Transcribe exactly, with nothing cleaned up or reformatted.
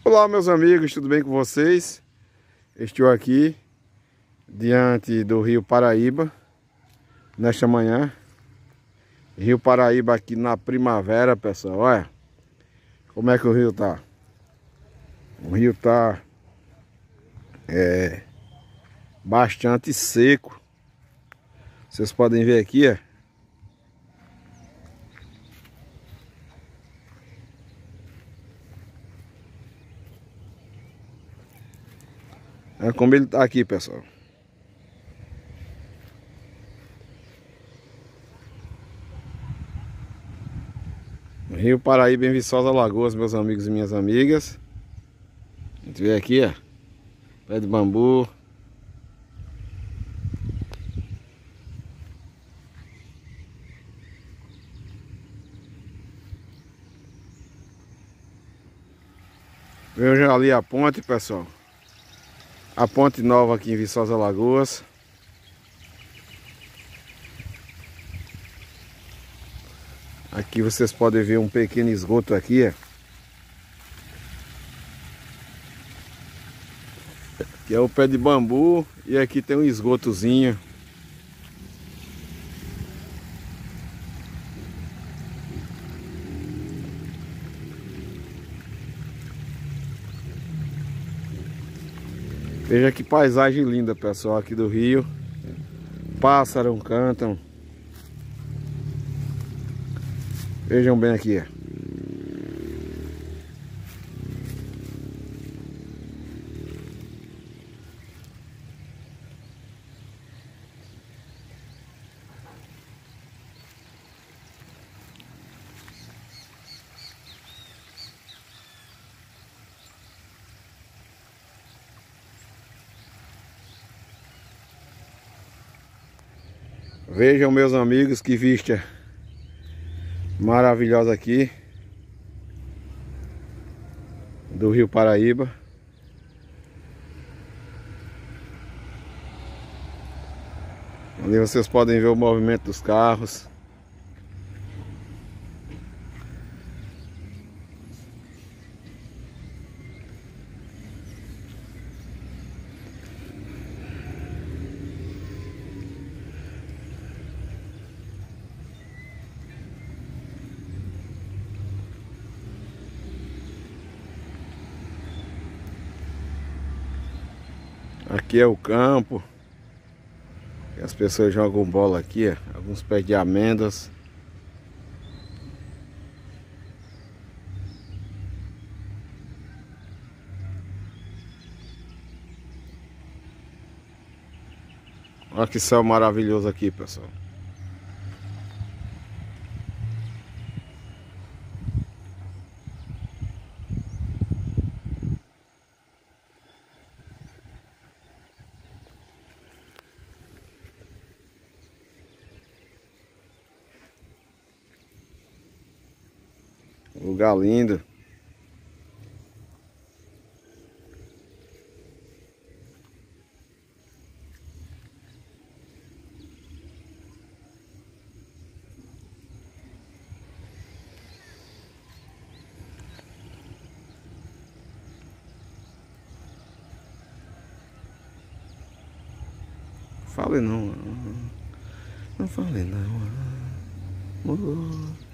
Olá, meus amigos, tudo bem com vocês? Estou aqui diante do Rio Paraíba nesta manhã. Rio Paraíba aqui na primavera, pessoal. Olha como é que o rio tá. O rio tá é, bastante seco. Vocês podem ver aqui, ó. É como ele tá aqui, pessoal. Rio Paraíba em Viçosa, Alagoas, meus amigos e minhas amigas. A gente vê aqui, ó, pé de bambu. Vejam ali a ponte, pessoal. A ponte nova aqui em Viçosa, Alagoas. Aqui vocês podem ver um pequeno esgoto aqui, ó. Que é o pé de bambu e aqui tem um esgotozinho. Veja que paisagem linda, pessoal, aqui do rio. Pássaros cantam. Vejam bem aqui, ó. Vejam, meus amigos, que vista maravilhosa aqui do Rio Paraíba. Ali vocês podem ver o movimento dos carros. Aqui é o campo. E as pessoas jogam bola aqui, ó. Alguns pés de amêndoas. Olha que céu maravilhoso aqui, pessoal. Lugar lindo. Fale não. Não fale não. Amor.